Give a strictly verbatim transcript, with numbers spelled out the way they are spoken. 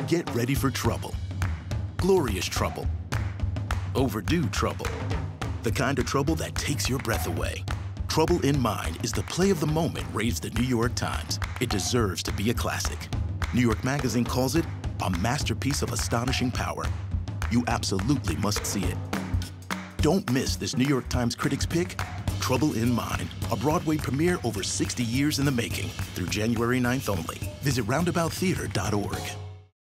Get ready for trouble. Glorious trouble. Overdue trouble. The kind of trouble that takes your breath away. Trouble in Mind is the play of the moment, raves the New York Times. It deserves to be a classic. New York Magazine calls it a masterpiece of astonishing power. You absolutely must see it. Don't miss this New York Times Critics Pick, Trouble in Mind, a Broadway premiere over sixty years in the making, through January ninth only. Visit roundabout theater dot org.